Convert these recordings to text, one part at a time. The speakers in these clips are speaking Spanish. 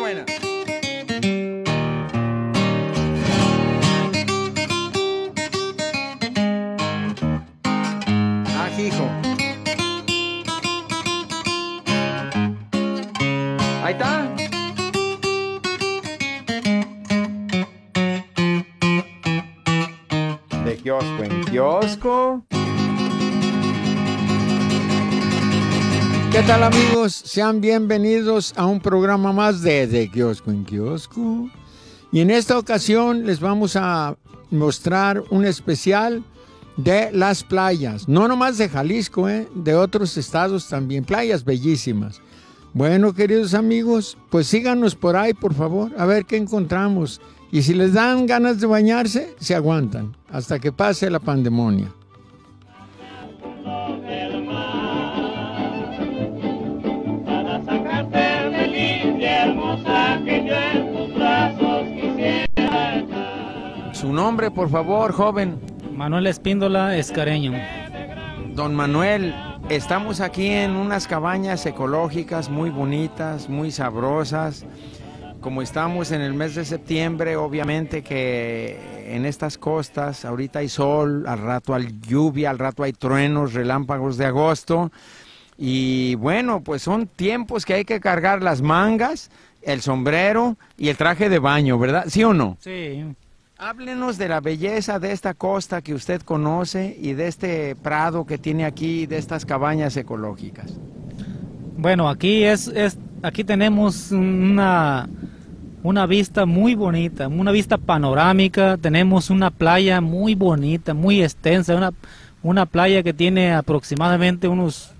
buena. Hijo. Ahí está. De kiosco en kiosco. ¿Qué tal, amigos? Sean bienvenidos a un programa más de kiosco en kiosco. Y en esta ocasión les vamos a mostrar un especial de las playas, no nomás de Jalisco, de otros estados también, playas bellísimas. Bueno, queridos amigos, pues síganos por ahí, por favor, a ver qué encontramos. Y si les dan ganas de bañarse, se aguantan hasta que pase la pandemonia. Su nombre, por favor, joven. Manuel Espíndola Escareño. Don Manuel, estamos aquí en unas cabañas ecológicas muy bonitas, muy sabrosas. Como estamos en el mes de septiembre, obviamente que en estas costas ahorita hay sol, al rato hay lluvia, al rato hay truenos, relámpagos de agosto. Y bueno, pues son tiempos que hay que cargar las mangas, el sombrero y el traje de baño, ¿verdad? ¿Sí o no? Sí. Háblenos de la belleza de esta costa que usted conoce y de este prado que tiene aquí, de estas cabañas ecológicas. Bueno, aquí aquí tenemos una vista muy bonita, una vista panorámica. Tenemos una playa muy bonita, muy extensa, una playa que tiene aproximadamente unos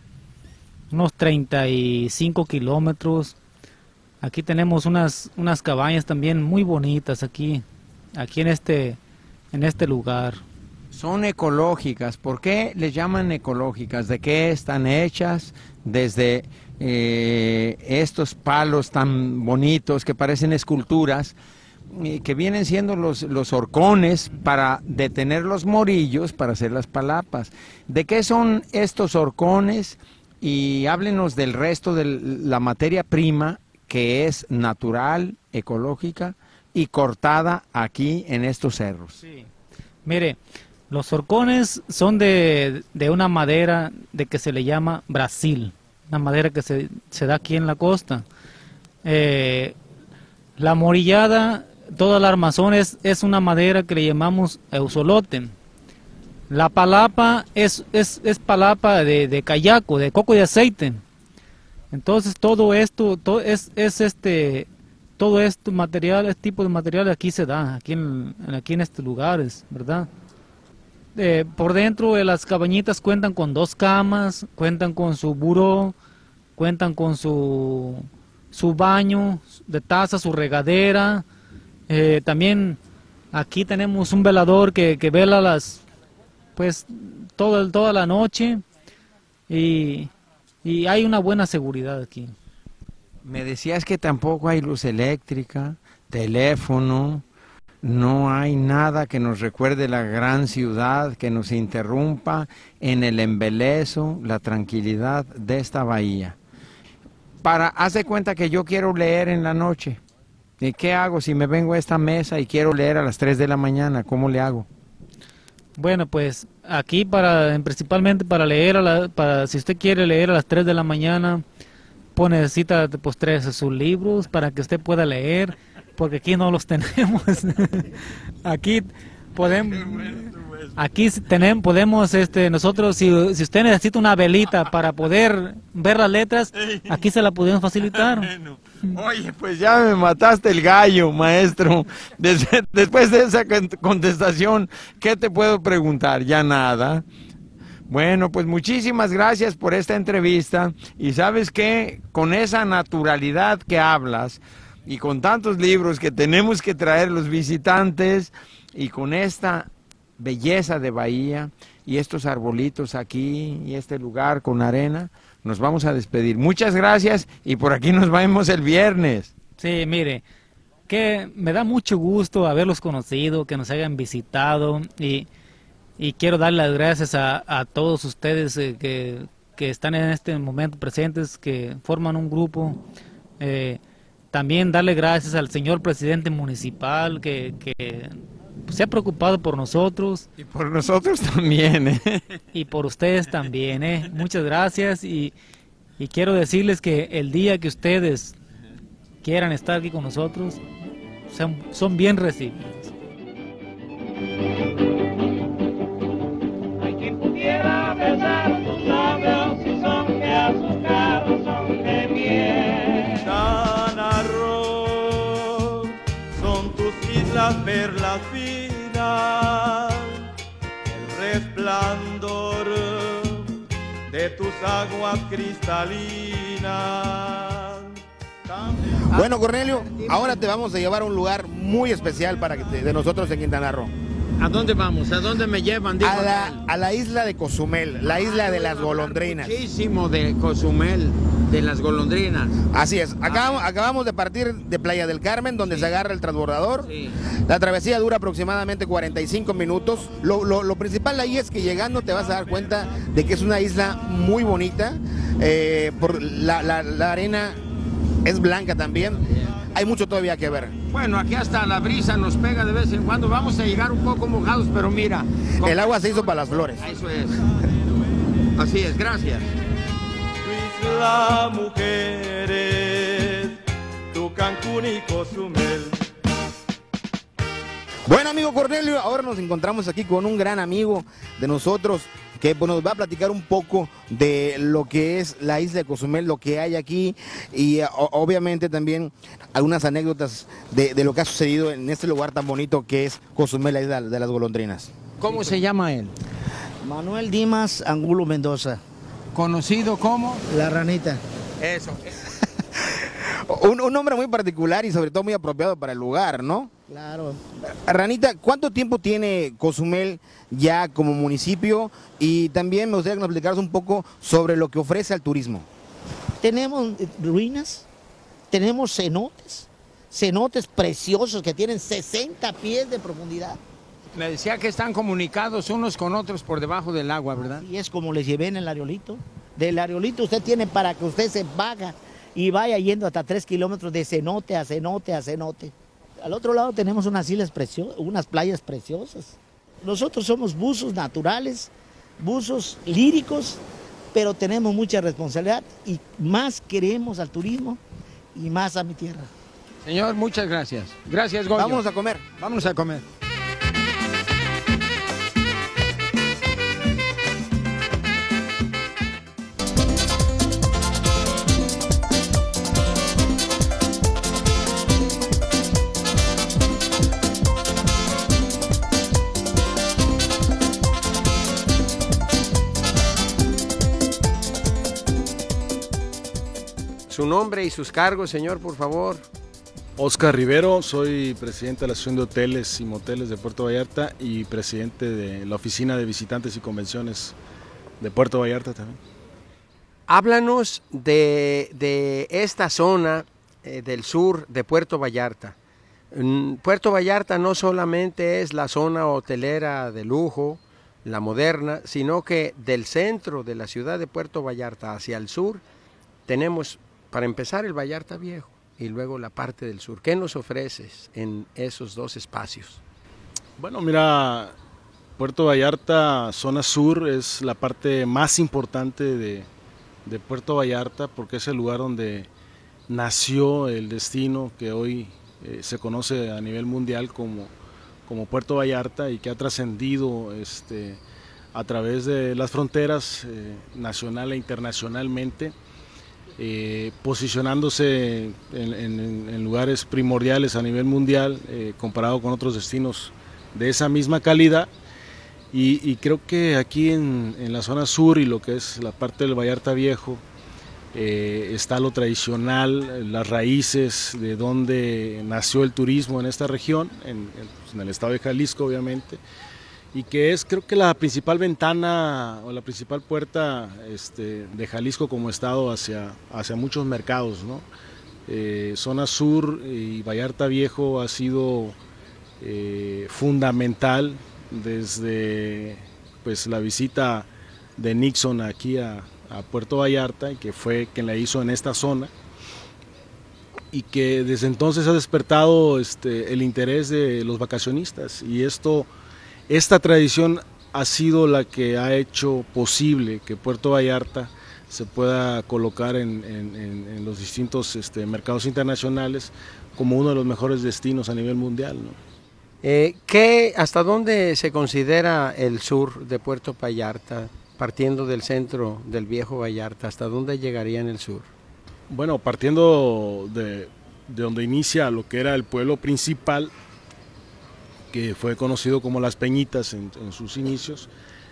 35 kilómetros. Aquí tenemos unas cabañas también muy bonitas aquí en este lugar. Son ecológicas. ¿Por qué les llaman ecológicas? ¿De qué están hechas? Desde estos palos tan bonitos que parecen esculturas, que vienen siendo los horcones para detener los morillos para hacer las palapas. ¿De qué son estos horcones? Y háblenos del resto de la materia prima que es natural, ecológica y cortada aquí en estos cerros. Sí. Mire, los horcones son de una madera de que se le llama Brasil, una madera que se da aquí en la costa. La morillada, toda la armazón es una madera que le llamamos eusolote. La palapa es palapa de cayaco, de coco de aceite. Entonces todo esto, todo este material, este tipo de material aquí se da, aquí en estos lugares, ¿verdad? Por dentro de las cabañitas cuentan con 2 camas, cuentan con su buró, cuentan con su baño de taza, su regadera. También aquí tenemos un velador que vela toda la noche y hay una buena seguridad aquí. Me decías que tampoco hay luz eléctrica, teléfono, no hay nada que nos recuerde la gran ciudad, que nos interrumpa en el embelezo, la tranquilidad de esta bahía. Haz de cuenta que yo quiero leer en la noche. ¿Y qué hago si me vengo a esta mesa y quiero leer a las 3 de la mañana? ¿Cómo le hago? Bueno, pues aquí principalmente para leer, si usted quiere leer a las 3 de la mañana, pues necesita sus libros para que usted pueda leer, porque aquí no los tenemos. Aquí podemos, nosotros, si usted necesita una velita para poder ver las letras, aquí se la podemos facilitar. Bueno. Oye, pues ya me mataste el gallo, maestro. Después de esa contestación, ¿qué te puedo preguntar? Ya nada. Bueno, pues muchísimas gracias por esta entrevista. Y sabes qué, con esa naturalidad que hablas y con tantos libros que tenemos que traer los visitantes y con esta belleza de bahía y estos arbolitos aquí y este lugar con arena, nos vamos a despedir. Muchas gracias y por aquí nos vemos el viernes. Sí, mire, que me da mucho gusto haberlos conocido, que nos hayan visitado y quiero dar las gracias a todos ustedes que están en este momento presentes, que forman un grupo también darle gracias al señor presidente municipal que se ha preocupado por nosotros. Y por nosotros también, ¿eh? Y por ustedes también, ¿eh? Muchas gracias y quiero decirles que el día que ustedes quieran estar aquí con nosotros, son bien recibidos. Hay quien pudiera besar tus labios y son que azucarados, son de miel. Quintana Roo, son tus islas perlas finas, el resplandor de tus aguas cristalinas. Bueno, Cornelio, ahora te vamos a llevar a un lugar muy especial de nosotros en Quintana Roo. ¿A dónde vamos? ¿A dónde me llevan? Digo, A la isla de Cozumel, la isla de las golondrinas. Muchísimo de Cozumel, de las golondrinas. Así es, acabamos de partir de Playa del Carmen, donde se agarra el transbordador. Sí. La travesía dura aproximadamente 45 minutos. Lo principal ahí es que llegando te vas a dar cuenta de que es una isla muy bonita. Por la arena es blanca también. Hay mucho todavía que ver. Bueno, aquí hasta la brisa nos pega de vez en cuando. Vamos a llegar un poco mojados, pero mira. El agua se hizo para las flores. Eso es. Así es, gracias. Tu isla, mujeres, tu Cancún y Cozumel. Bueno, amigo Cornelio, ahora nos encontramos aquí con un gran amigo de nosotros que nos va a platicar un poco de lo que es la isla de Cozumel, lo que hay aquí y obviamente también algunas anécdotas de lo que ha sucedido en este lugar tan bonito que es Cozumel, la isla de las golondrinas. ¿Cómo se llama él? Manuel Dimas Angulo Mendoza. Conocido como... La Ranita. Eso. Un nombre muy particular y sobre todo muy apropiado para el lugar, ¿no? Claro. Ranita, ¿cuánto tiempo tiene Cozumel ya como municipio? Y también me gustaría que nos explicaras un poco sobre lo que ofrece al turismo. Tenemos ruinas, tenemos cenotes preciosos que tienen 60 pies de profundidad. Me decía que están comunicados unos con otros por debajo del agua, ¿verdad? Y es como les llevé en el Areolito. Del Areolito usted tiene para que usted se vaya y vaya yendo hasta 3 kilómetros de cenote a cenote a cenote. Al otro lado tenemos unas islas preciosas, unas playas preciosas. Nosotros somos buzos naturales, buzos líricos, pero tenemos mucha responsabilidad y más queremos al turismo y más a mi tierra. Señor, muchas gracias. Gracias, Goyo. Vámonos a comer. Vamos a comer. Su nombre y sus cargos, señor, por favor. Oscar Rivero, soy presidente de la Asociación de Hoteles y Moteles de Puerto Vallarta y presidente de la Oficina de Visitantes y Convenciones de Puerto Vallarta también. Háblanos de esta zona del sur de Puerto Vallarta. Puerto Vallarta no solamente es la zona hotelera de lujo, la moderna, sino que del centro de la ciudad de Puerto Vallarta hacia el sur tenemos, para empezar, el Vallarta Viejo y luego la parte del sur. ¿Qué nos ofreces en esos dos espacios? Bueno, mira, Puerto Vallarta, zona sur, es la parte más importante de Puerto Vallarta porque es el lugar donde nació el destino que hoy se conoce a nivel mundial como Puerto Vallarta y que ha trascendido a través de las fronteras nacional e internacionalmente. Posicionándose en lugares primordiales a nivel mundial comparado con otros destinos de esa misma calidad y creo que aquí en la zona sur y lo que es la parte del Vallarta Viejo está lo tradicional, las raíces de donde nació el turismo en esta región, en el estado de Jalisco obviamente, y que es creo que la principal ventana o la principal puerta de Jalisco como estado hacia muchos mercados, ¿no? Zona sur y Vallarta Viejo ha sido fundamental desde pues la visita de Nixon aquí a Puerto Vallarta y que fue quien la hizo en esta zona y que desde entonces ha despertado el interés de los vacacionistas, y esta tradición ha sido la que ha hecho posible que Puerto Vallarta se pueda colocar en los distintos mercados internacionales como uno de los mejores destinos a nivel mundial, ¿no? ¿Hasta dónde se considera el sur de Puerto Vallarta, partiendo del centro del viejo Vallarta? ¿Hasta dónde llegaría en el sur? Bueno, partiendo de donde inicia lo que era el pueblo principal, que fue conocido como Las Peñitas en sus inicios,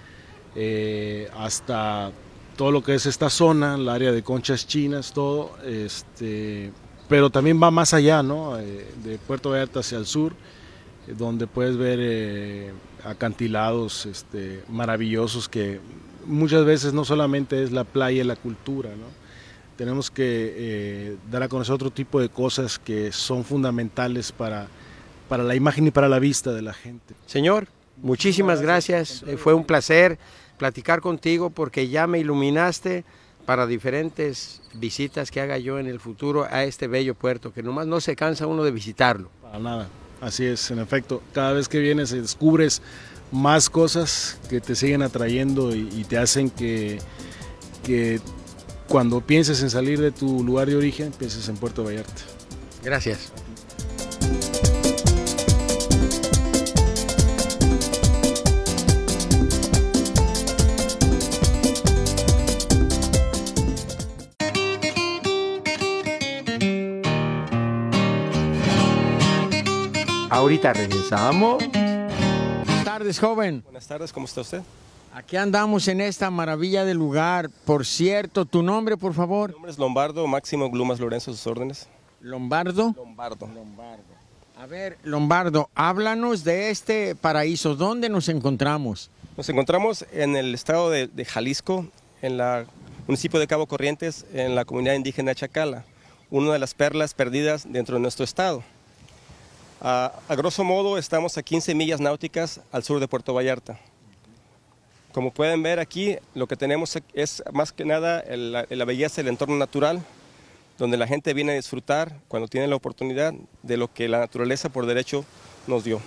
hasta todo lo que es esta zona, el área de Conchas Chinas, todo, pero también va más allá, ¿no? De Puerto Vallarta hacia el sur, donde puedes ver acantilados maravillosos, que muchas veces no solamente es la playa y la cultura, ¿no? Tenemos que dar a conocer otro tipo de cosas que son fundamentales para la imagen y para la vista de la gente. Señor, muchísimas gracias. Fue un placer platicar contigo, porque ya me iluminaste para diferentes visitas que haga yo en el futuro a este bello puerto, que nomás no se cansa uno de visitarlo. Para nada, así es, en efecto, cada vez que vienes descubres más cosas que te siguen atrayendo y te hacen que cuando pienses en salir de tu lugar de origen, pienses en Puerto Vallarta. Gracias. Ahorita regresamos. Buenas tardes, joven. Buenas tardes, ¿cómo está usted? Aquí andamos en esta maravilla de lugar. Por cierto, ¿tu nombre, por favor? Mi nombre es Lombardo, Máximo Glumas Lorenzo, sus órdenes. ¿Lombardo? Lombardo. A ver, Lombardo, háblanos de este paraíso. ¿Dónde nos encontramos? Nos encontramos en el estado de Jalisco, en el municipio de Cabo Corrientes, en la comunidad indígena Chacala, una de las perlas perdidas dentro de nuestro estado. A grosso modo, estamos a 15 millas náuticas al sur de Puerto Vallarta. Como pueden ver aquí, lo que tenemos es más que nada la belleza del entorno natural, donde la gente viene a disfrutar cuando tiene la oportunidad de lo que la naturaleza por derecho nos dio.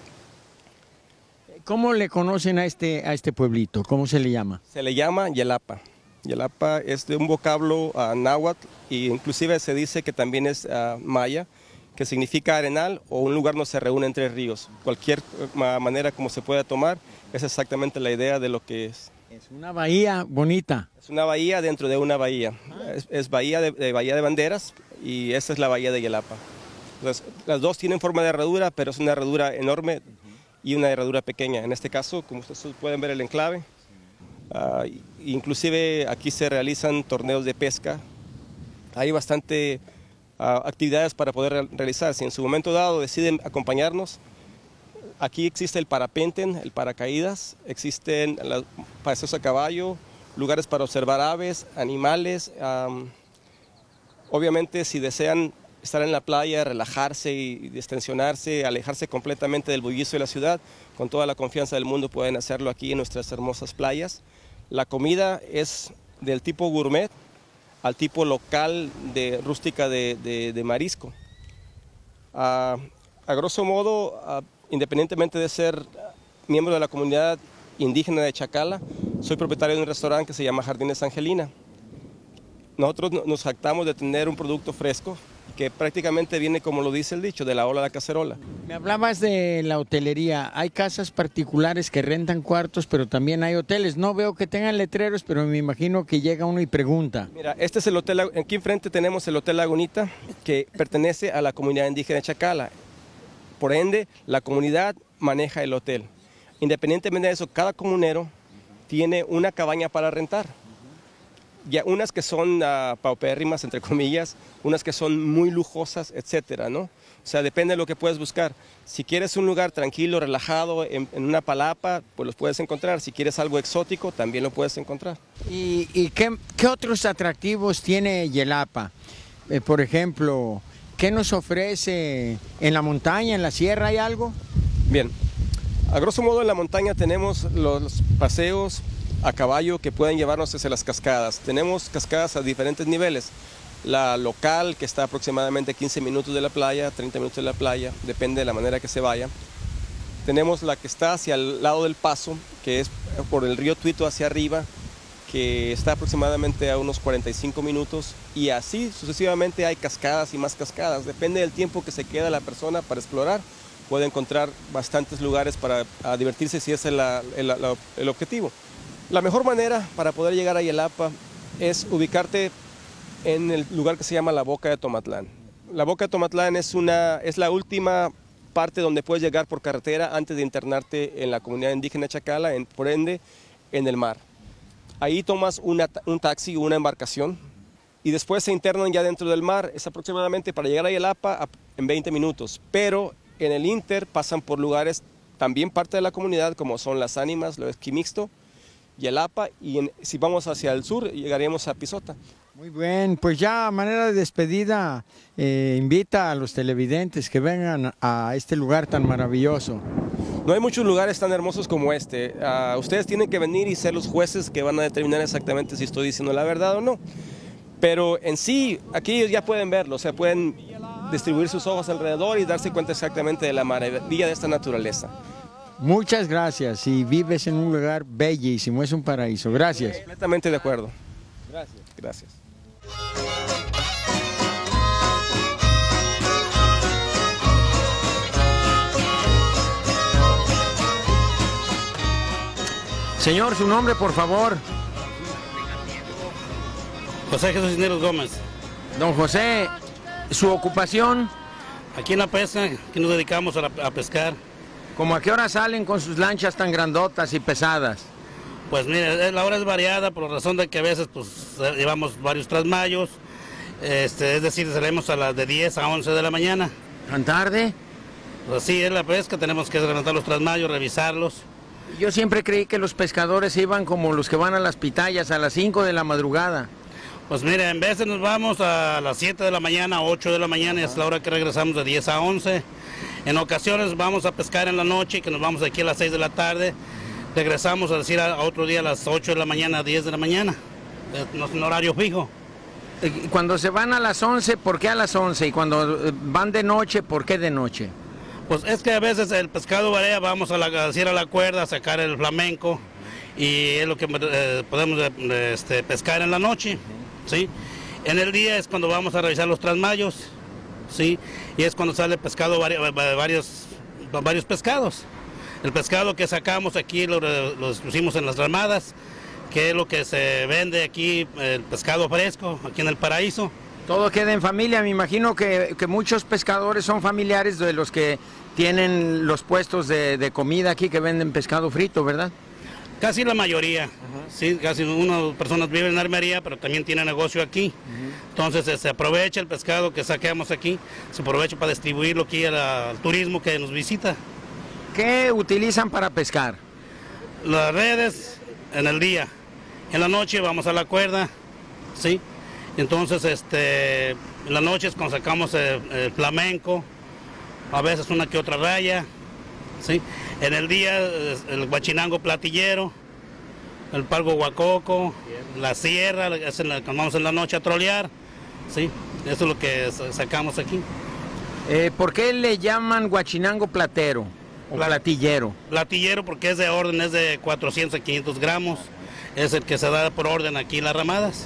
¿Cómo le conocen a este pueblito? ¿Cómo se le llama? Se le llama Yelapa. Yelapa es de un vocablo náhuatl, e inclusive se dice que también es maya, que significa arenal o un lugar donde se reúnen tres ríos. Cualquier manera como se pueda tomar, es exactamente la idea de lo que es. Es una bahía bonita. Es una bahía dentro de una bahía. Es bahía Bahía de Banderas, y esa es la bahía de Yelapa. Entonces, las dos tienen forma de herradura, pero es una herradura enorme y una herradura pequeña. En este caso, como ustedes pueden ver el enclave, inclusive aquí se realizan torneos de pesca. Hay bastante actividades para poder realizar. Si en su momento dado deciden acompañarnos, aquí existe el parapenten, el paracaídas, existen paseos a caballo, lugares para observar aves, animales. Obviamente, si desean estar en la playa, relajarse y distensionarse, alejarse completamente del bullicio de la ciudad, con toda la confianza del mundo pueden hacerlo aquí en nuestras hermosas playas. La comida es del tipo gourmet al tipo local rústica de marisco. A grosso modo, independientemente de ser miembro de la comunidad indígena de Chacala, soy propietario de un restaurante que se llama Jardines Angelina. Nosotros nos jactamos de tener un producto fresco que prácticamente viene, como lo dice el dicho, de la ola a la cacerola. Me hablabas de la hotelería. Hay casas particulares que rentan cuartos, pero también hay hoteles. No veo que tengan letreros, pero me imagino que llega uno y pregunta. Mira, este es el hotel, aquí enfrente tenemos el Hotel Lagunita, que pertenece a la comunidad indígena de Chacala. Por ende, la comunidad maneja el hotel. Independientemente de eso, cada comunero tiene una cabaña para rentar. Ya unas que son paupérrimas, entre comillas, unas que son muy lujosas, etcétera, ¿no? O sea, depende de lo que puedes buscar. Si quieres un lugar tranquilo, relajado, en una palapa, pues los puedes encontrar. Si quieres algo exótico, también lo puedes encontrar. ¿Y qué otros atractivos tiene Yelapa? Por ejemplo, ¿qué nos ofrece en la montaña, en la sierra? ¿Hay algo? Bien, a grosso modo en la montaña tenemos los paseos a caballo que pueden llevarnos hacia las cascadas. Tenemos cascadas a diferentes niveles. la local, que está aproximadamente 15 minutos de la playa, 30 minutos de la playa, depende de la manera que se vaya. Tenemos la que está hacia el lado del paso, que es por el río Tuito hacia arriba, que está aproximadamente a unos 45 minutos, y así sucesivamente hay cascadas y más cascadas. Depende del tiempo que se queda la persona para explorar, puede encontrar bastantes lugares para divertirse si ese es el objetivo. La mejor manera para poder llegar a Yelapa es ubicarte en el lugar que se llama la Boca de Tomatlán. La Boca de Tomatlán es la última parte donde puedes llegar por carretera antes de internarte en la comunidad indígena Chacala, por ende en el mar. Ahí tomas un taxi o una embarcación y después se internan ya dentro del mar. Es aproximadamente para llegar a Yelapa en 20 minutos, pero en el Inter pasan por lugares también parte de la comunidad, como son Las Ánimas, lo Esquimixto, Yelapa, y si vamos hacia el sur llegaríamos a Pisota. Muy bien, pues ya a manera de despedida, invita a los televidentes que vengan a este lugar tan maravilloso. No hay muchos lugares tan hermosos como este. Ustedes tienen que venir y ser los jueces que van a determinar exactamente si estoy diciendo la verdad o no. Pero en sí, aquí ellos ya pueden verlo, o sea, pueden distribuir sus ojos alrededor y darse cuenta exactamente de la maravilla de esta naturaleza. Muchas gracias, y vives en un lugar bellísimo, es un paraíso. Gracias. Completamente de acuerdo. Gracias. Gracias. Señor, su nombre, por favor. José Jesús Cisneros Gómez. Don José, ¿su ocupación? Aquí en la pesca, que nos dedicamos a pescar. ¿Cómo a qué hora salen con sus lanchas tan grandotas y pesadas? Pues mire, la hora es variada por razón de que a veces pues llevamos varios trasmayos, es decir, salimos a las de 10 a 11 de la mañana. ¿Tan tarde? Pues sí, es la pesca, tenemos que levantar los trasmayos, revisarlos. Yo siempre creí que los pescadores iban como los que van a las pitayas a las 5 de la madrugada. Pues mire, en veces nos vamos a las 7 de la mañana, 8 de la mañana, y es la hora que regresamos de 10 a 11. En ocasiones vamos a pescar en la noche, que nos vamos aquí a las 6 de la tarde. Regresamos a decir a otro día a las 8 de la mañana, a 10 de la mañana. No es un horario fijo. Cuando se van a las 11, ¿por qué a las 11? Y cuando van de noche, ¿por qué de noche? Pues es que a veces el pescado varía, vamos a decir a la cuerda, a sacar el flamenco, y es lo que podemos pescar en la noche, ¿sí? En el día es cuando vamos a revisar los trasmayos, ¿sí? Y es cuando sale pescado, varios pescados. El pescado que sacamos aquí lo pusimos en las ramadas, que es lo que se vende aquí, el pescado fresco, aquí en el paraíso. Todo queda en familia, me imagino que muchos pescadores son familiares de los que tienen los puestos de comida aquí que venden pescado frito, ¿verdad? Casi la mayoría, sí, casi unas personas viven en Armería, pero también tienen negocio aquí. Entonces se aprovecha el pescado que saquemos aquí, se aprovecha para distribuirlo aquí al turismo que nos visita. ¿Qué utilizan para pescar? Las redes en el día, en la noche vamos a la cuerda, ¿sí? Entonces en la noche es cuando sacamos el flamenco, a veces una que otra raya, ¿sí? En el día el guachinango platillero, el pargo guacoco, la sierra, vamos en la noche a trolear, ¿sí? Eso es lo que sacamos aquí. ¿Por qué le llaman guachinango platero o platillero? Platillero porque es de orden, es de 400 a 500 gramos, es el que se da por orden aquí en las ramadas.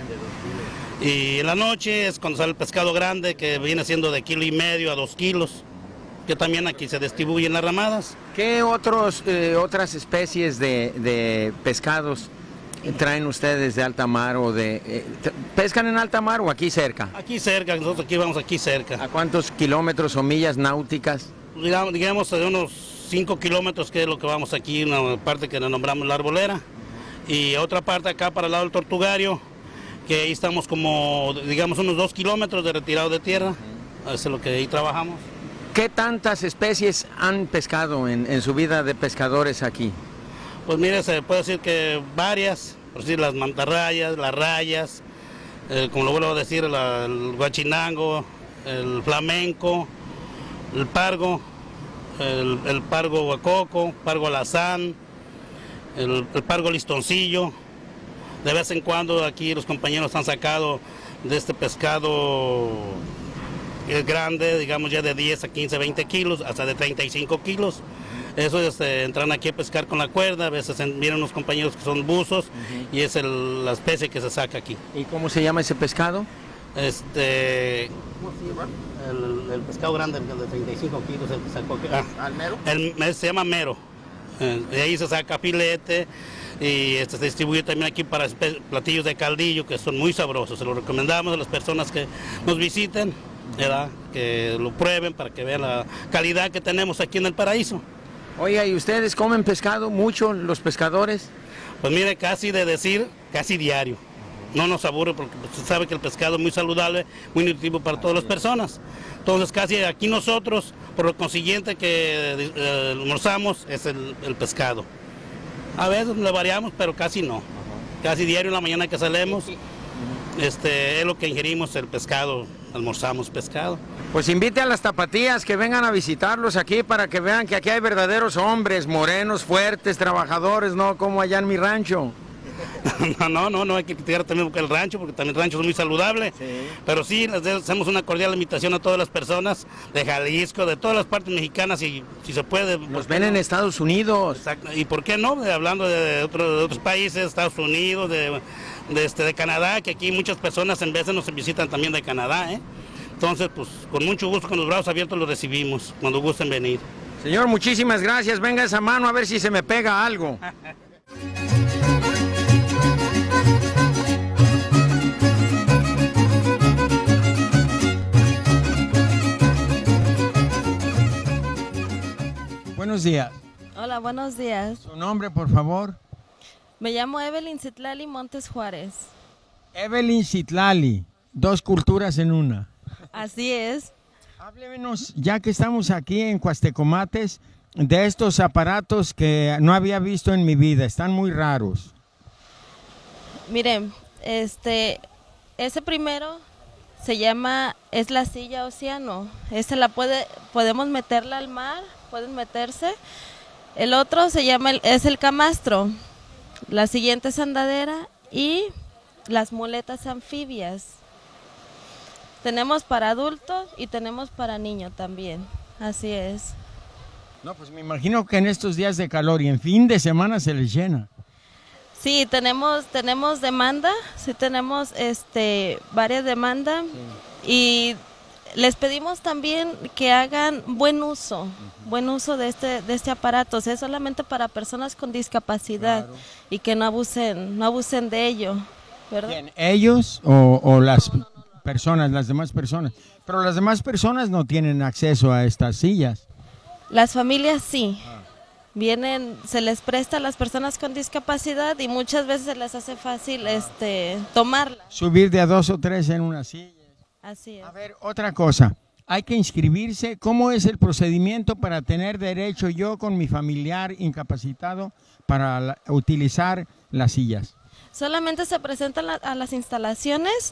Y en la noche es cuando sale el pescado grande, que viene siendo de 1,5 kilos a 2 kilos, que también aquí se distribuye en las ramadas. ¿Qué otras especies de pescados traen ustedes de alta mar o pescan en alta mar o aquí cerca? Aquí cerca, nosotros aquí vamos aquí cerca. ¿A cuántos kilómetros o millas náuticas? Digamos de unos 5 kilómetros, que es lo que vamos aquí, una parte que le nombramos la Arbolera, y otra parte acá para el lado del Tortugario, que ahí estamos como, digamos, unos 2 kilómetros de retirado de tierra, eso es lo que ahí trabajamos. ¿Qué tantas especies han pescado en su vida de pescadores aquí? Pues mire, se puede decir que varias, por decir las mantarrayas, las rayas, como lo vuelvo a decir, el guachinango, el flamenco, el pargo, el pargo guacoco, pargo alazán, el pargo listoncillo. De vez en cuando aquí los compañeros han sacado de este pescado es grande, digamos ya de 10 a 15, 20 kilos, hasta de 35 kilos. Eso es, entran aquí a pescar con la cuerda, a veces vienen unos compañeros que son buzos y es la especie que se saca aquí. ¿Y cómo se llama ese pescado? ¿Cómo se llama? El pescado grande, el de 35 kilos, el que sacó aquí. ¿Al mero? Se llama mero. De ahí se saca filete y se distribuye también aquí para platillos de caldillo que son muy sabrosos. Se lo recomendamos a las personas que nos visiten, ¿verdad? Que lo prueben para que vean la calidad que tenemos aquí en el paraíso. Oiga, ¿y ustedes comen pescado mucho, los pescadores? Pues mire, casi diario. No nos aburre porque se sabe que el pescado es muy saludable, muy nutritivo para todas las personas. Entonces casi aquí nosotros, por lo consiguiente que almorzamos, es el pescado. A veces le variamos, pero casi no. Casi diario en la mañana que salimos, es lo que ingerimos, el pescado, almorzamos pescado. Pues invite a las tapatías que vengan a visitarlos aquí para que vean que aquí hay verdaderos hombres, morenos, fuertes, trabajadores, no como allá en mi rancho. No, hay que criticar también el rancho, porque también el rancho es muy saludable. Sí. Pero sí, les hacemos una cordial invitación a todas las personas de Jalisco, de todas las partes mexicanas, y si se puede. Nos ven en Estados Unidos. Exacto. ¿Y por qué no? Hablando de otros países, Estados Unidos, de Canadá, que aquí muchas personas en veces nos visitan también de Canadá, ¿eh? Entonces, pues con mucho gusto, con los brazos abiertos los recibimos, cuando gusten venir. Señor, muchísimas gracias. Venga esa mano a ver si se me pega algo. Buenos días. Hola, buenos días. ¿Su nombre, por favor? Me llamo Evelyn Citlali Montes Juárez. Evelyn Citlali, 2 culturas en una. Así es. Háblenos, ya que estamos aquí en Cuastecomates, de estos aparatos que no había visto en mi vida, están muy raros. Miren, ese primero es la silla océano. Podemos meterla al mar, pueden meterse. El otro es el camastro. La siguiente es andadera y las muletas anfibias. Tenemos para adultos y tenemos para niños también, así es. No, pues me imagino que en estos días de calor y en fin de semana se les llena. Sí, tenemos demanda, sí tenemos varias demandas, y les pedimos también que hagan buen uso de este aparato. O sea, es solamente para personas con discapacidad, claro, y que no abusen de ello, ¿verdad? Bien, ellos o las personas, las demás personas, pero las demás personas no tienen acceso a estas sillas. Las familias sí. Vienen, se les presta a las personas con discapacidad y muchas veces se les hace fácil tomarla. Subir de a 2 o 3 en una silla. Así es. A ver, otra cosa, hay que inscribirse. ¿Cómo es el procedimiento para tener derecho yo con mi familiar incapacitado para utilizar las sillas? Solamente se presentan a las instalaciones,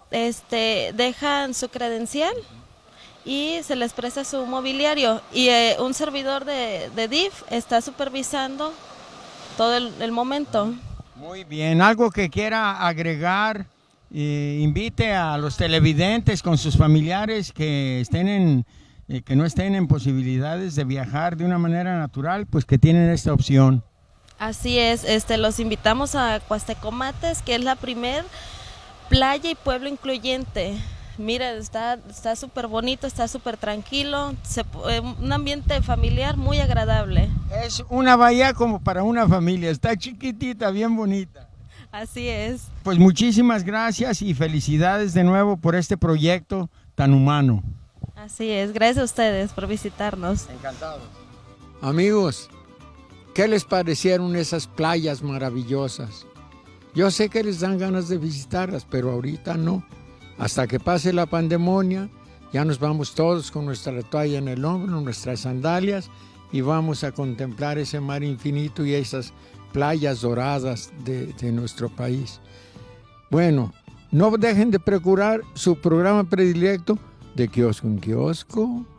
dejan su credencial y se les presta su mobiliario, y un servidor de DIF está supervisando todo el momento. Muy bien, algo que quiera agregar, invite a los televidentes con sus familiares que no estén en posibilidades de viajar de una manera natural, pues que tienen esta opción. Así es, los invitamos a Cuastecomates, que es la primer playa y pueblo incluyente. Mira, está súper bonito, está súper tranquilo, un ambiente familiar muy agradable. Es una bahía como para una familia, está chiquitita, bien bonita. Así es. Pues muchísimas gracias y felicidades de nuevo por este proyecto tan humano. Así es, gracias a ustedes por visitarnos. Encantados. Amigos, ¿qué les parecieron esas playas maravillosas? Yo sé que les dan ganas de visitarlas, pero ahorita no. Hasta que pase la pandemia, ya nos vamos todos con nuestra toalla en el hombro, nuestras sandalias, y vamos a contemplar ese mar infinito y esas playas doradas de nuestro país. Bueno, no dejen de procurar su programa predilecto de Kiosco en Kiosco.